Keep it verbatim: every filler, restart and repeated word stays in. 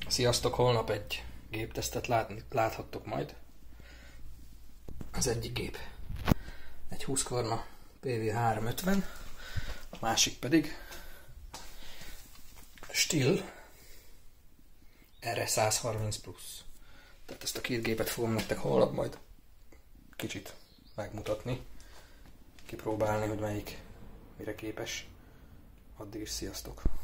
Sziasztok, holnap egy géptesztet látni, láthattok majd. Az egyik gép egy Husqvarna P V háromszázötven, a másik pedig Stihl R százharminc plusz. Tehát ezt a két gépet fogom nektek holnap majd kicsit megmutatni, kipróbálni, hogy melyik mire képes. Addig is sziasztok!